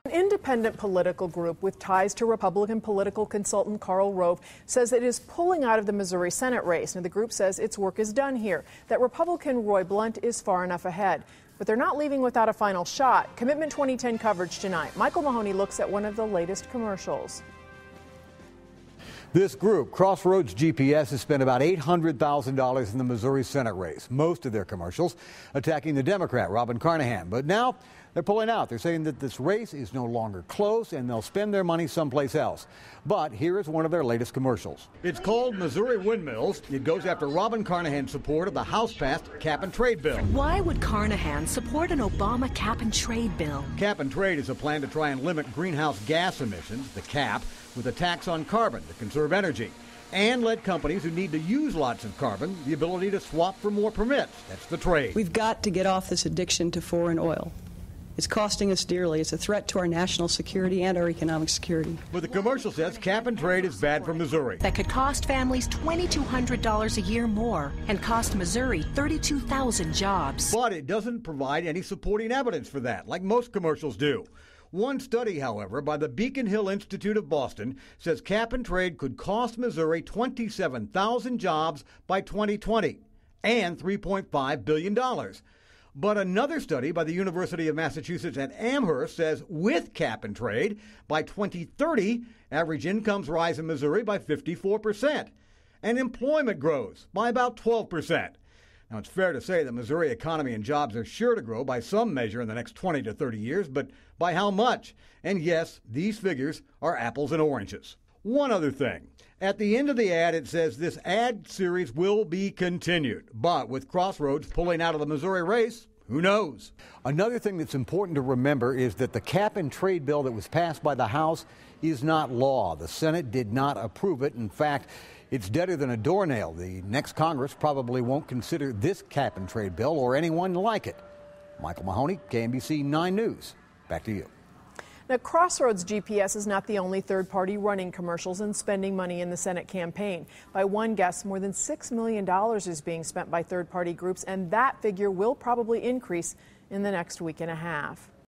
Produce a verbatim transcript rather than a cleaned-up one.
An independent political group with ties to Republican political consultant Karl Rove says it is pulling out of the Missouri Senate race. Now, the group says its work is done here, that Republican Roy Blunt is far enough ahead. But they're not leaving without a final shot. Commitment twenty ten coverage tonight. Micheal Mahoney looks at one of the latest commercials. This group, Crossroads G P S, has spent about eight hundred thousand dollars in the Missouri Senate race, most of their commercials attacking the Democrat, Robin Carnahan. But now they're pulling out. They're saying that this race is no longer close and they'll spend their money someplace else. But here is one of their latest commercials. It's called Missouri Windmills. It goes after Robin Carnahan's support of the House-passed cap-and-trade bill. Why would Carnahan support an Obama cap-and-trade bill? Cap-and-trade is a plan to try and limit greenhouse gas emissions, the cap, with a tax on carbon to conserve energy, and let companies who need to use lots of carbon the ability to swap for more permits. That's the trade. We've got to get off this addiction to foreign oil. It's costing us dearly. It's a threat to our national security and our economic security. But the commercial says cap and trade is bad for Missouri. That could cost families two thousand two hundred dollars a year more and cost Missouri thirty-two thousand jobs. But it doesn't provide any supporting evidence for that, like most commercials do. One study, however, by the Beacon Hill Institute of Boston says cap and trade could cost Missouri twenty-seven thousand jobs by twenty twenty and three point five billion dollars. But another study by the University of Massachusetts at Amherst says with cap and trade, by twenty thirty, average incomes rise in Missouri by fifty-four percent, and employment grows by about twelve percent. Now, it's fair to say the Missouri economy and jobs are sure to grow by some measure in the next twenty to thirty years, but by how much? And yes, these figures are apples and oranges. One other thing. At the end of the ad, it says this ad series will be continued. But with Crossroads pulling out of the Missouri race, who knows? Another thing that's important to remember is that the cap and trade bill that was passed by the House is not law. The Senate did not approve it. In fact, it's deader than a doornail. The next Congress probably won't consider this cap and trade bill or anyone like it. Micheal Mahoney, K M B C nine News. Back to you. Now, Crossroads G P S is not the only third party running commercials and spending money in the Senate campaign. By one guess, more than six million dollars is being spent by third party groups, and that figure will probably increase in the next week and a half.